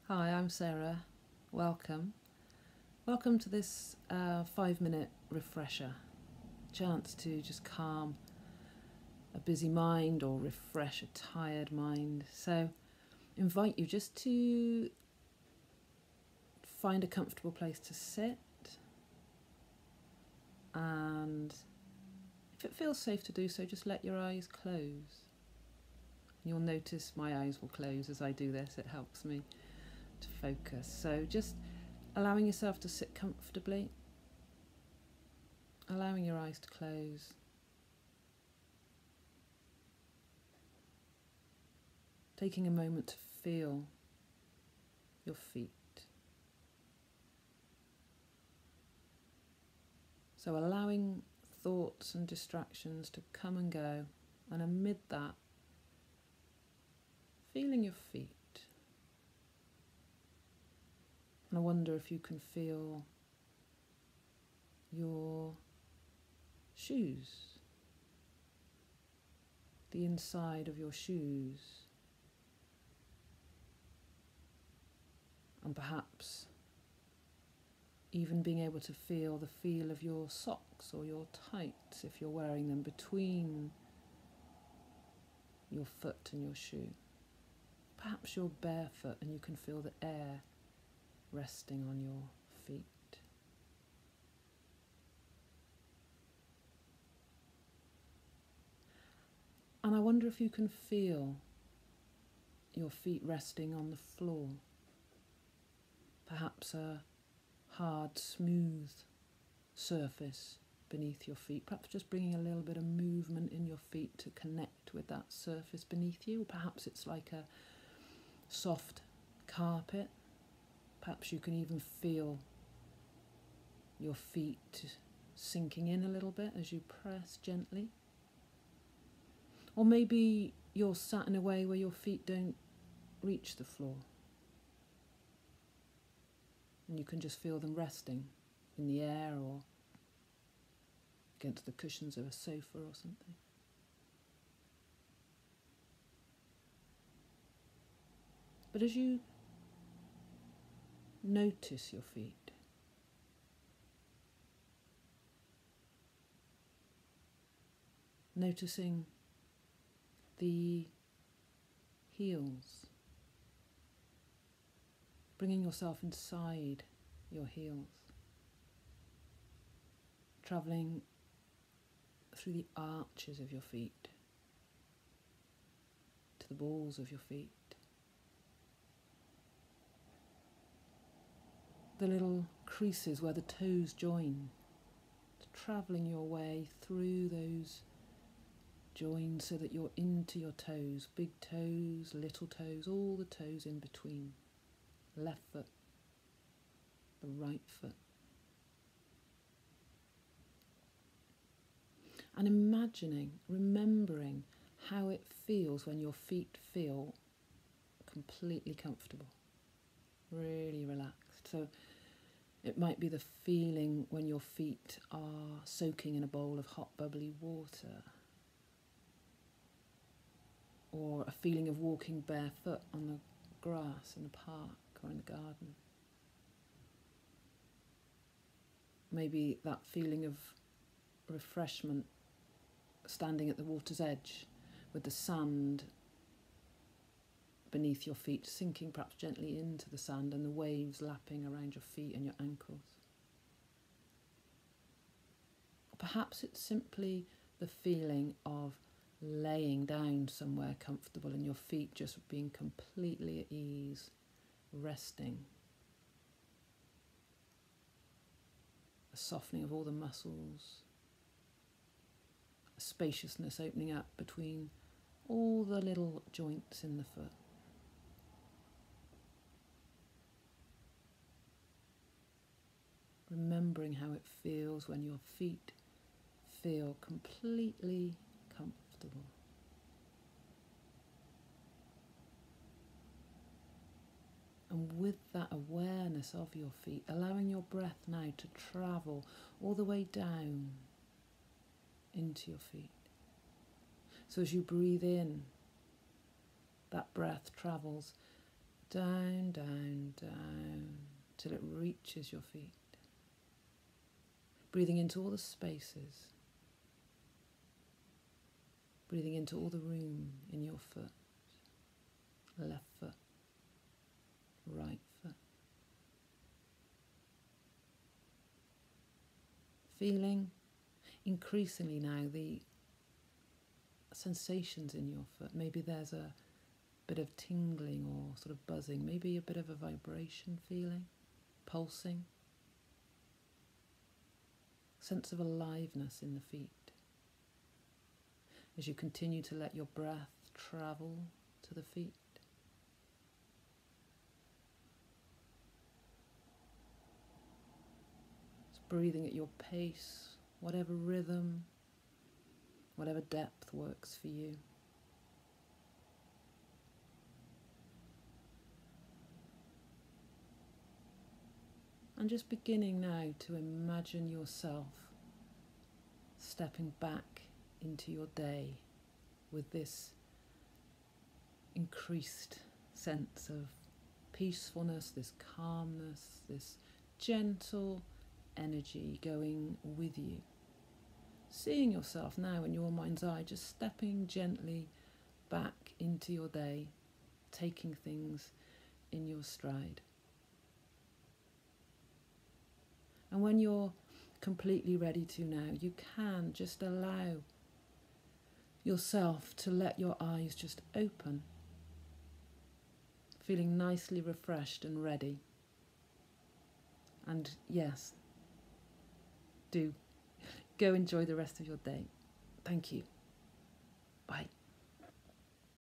Hi, I'm Sarah. Welcome. Welcome to this 5 minute refresher. Chance to just calm a busy mind or refresh a tired mind. So, invite you just to find a comfortable place to sit, and if it feels safe to do so, just let your eyes close. You'll notice my eyes will close as I do this, it helps me to focus. So, just allowing yourself to sit comfortably, allowing your eyes to close. Taking a moment to feel your feet. So allowing thoughts and distractions to come and go, and amid that, feeling your feet. And I wonder if you can feel your shoes, the inside of your shoes, and perhaps even being able to feel the feel of your socks or your tights if you're wearing them between your foot and your shoe. Perhaps you're barefoot and you can feel the air resting on your feet. And I wonder if you can feel your feet resting on the floor. Perhaps a hard, smooth surface beneath your feet. Perhaps just bringing a little bit of movement in your feet to connect with that surface beneath you. Or perhaps it's like a soft carpet. Perhaps you can even feel your feet sinking in a little bit as you press gently. Or maybe you're sat in a way where your feet don't reach the floor, and you can just feel them resting in the air or against the cushions of a sofa or something. But as you notice your feet, noticing the heels, bringing yourself inside your heels, travelling through the arches of your feet to the balls of your feet, the little creases where the toes join, travelling your way through those joins so that you're into your toes, big toes, little toes, all the toes in between, left foot, the right foot. And imagining, remembering how it feels when your feet feel completely comfortable, really relaxed. So it might be the feeling when your feet are soaking in a bowl of hot bubbly water, or a feeling of walking barefoot on the grass in the park or in the garden. Maybe that feeling of refreshment standing at the water's edge with the sand beneath your feet, sinking perhaps gently into the sand and the waves lapping around your feet and your ankles. Perhaps it's simply the feeling of laying down somewhere comfortable and your feet just being completely at ease, resting. A softening of all the muscles, a spaciousness opening up between all the little joints in the foot. Remembering how it feels when your feet feel completely comfortable. And with that awareness of your feet, allowing your breath now to travel all the way down into your feet. So as you breathe in, that breath travels Down, down, down, till it reaches your feet. Breathing into all the spaces. Breathing into all the room in your foot. Left foot, right foot. Feeling increasingly now the sensations in your foot. Maybe there's a bit of tingling or sort of buzzing, maybe a bit of a vibration feeling, pulsing. Sense of aliveness in the feet. As you continue to let your breath travel to the feet. Just breathing at your pace, whatever rhythm, whatever depth works for you. And just beginning now to imagine yourself stepping back into your day with this increased sense of peacefulness, this calmness, this gentle energy going with you. Seeing yourself now in your mind's eye, just stepping gently back into your day, taking things in your stride. And when you're completely ready to now, you can just allow yourself to let your eyes just open, feeling nicely refreshed and ready. And yes, do go enjoy the rest of your day. Thank you. Bye.